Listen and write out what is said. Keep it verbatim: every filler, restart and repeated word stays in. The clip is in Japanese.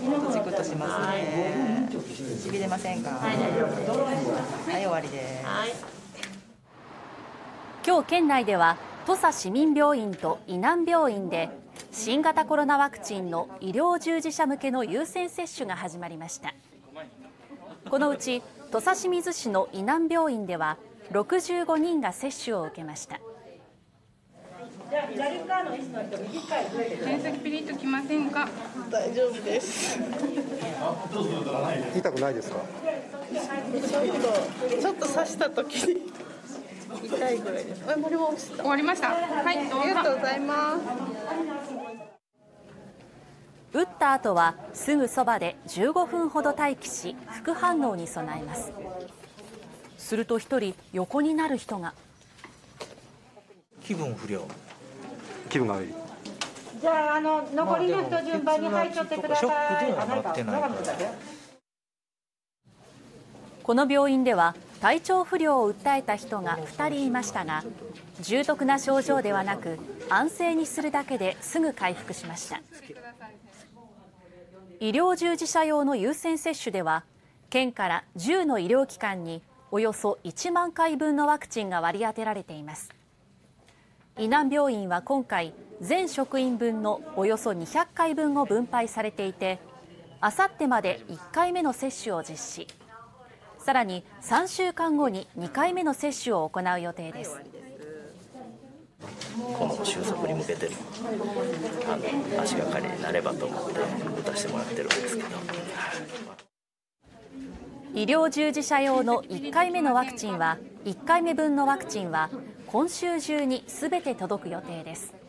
チクッとしますね。しびれませんか？はい、終わりです。 今日県内では土佐市民病院と伊南病院で新型コロナワクチンの医療従事者向けの優先接種が始まりました。このうち土佐清水市の伊南病院ではろくじゅうごにんが接種を受けました。 じゃあ左側の椅子の人右側へずれてください。検索ピリッときませんか？大丈夫です。 痛くないですか？ ちょっとちょっと刺した時に痛いぐらいです。あ、これも落ちた。終わりました。はい、ありがとうございます。 打った後はすぐそばでじゅうごふんほど待機し副反応に備えます。すると一人横になる人が。 気分不良。 気分が悪い。 じゃあ、あの残りの人順番に入っちゃってください。 ショックではなってないから。 この病院では体調不良を訴えた人がふたりいましたが、重篤な症状ではなく安静にするだけですぐ回復しました。医療従事者用の優先接種では県からじゅうの医療機関におよそいちまんかいぶんのワクチンが割り当てられています。伊南病院は今回全職員分のおよそにひゃっかいぶんを分配されていて、あさってまでいっかいめの接種を実施、さらにさんしゅうかんごににかいめの接種を行う予定です。 この収束に向けてのあの足がかりになればと思って打たせてもらってるんですけど、 医療従事者用のいっかいめのワクチンはいっかいめぶんのワクチンは今週中にすべて届く予定です。